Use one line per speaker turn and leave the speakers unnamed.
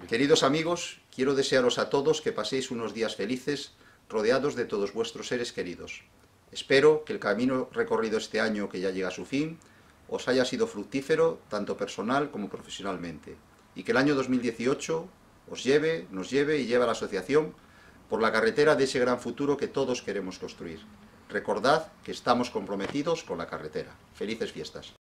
Queridos amigos, quiero desearos a todos que paséis unos días felices, rodeados de todos vuestros seres queridos. Espero que el camino recorrido este año, que ya llega a su fin, os haya sido fructífero, tanto personal como profesionalmente, y que el año 2018 nos lleve y lleve a la asociación por la carretera de ese gran futuro que todos queremos construir. Recordad que estamos comprometidos con la carretera. Felices fiestas.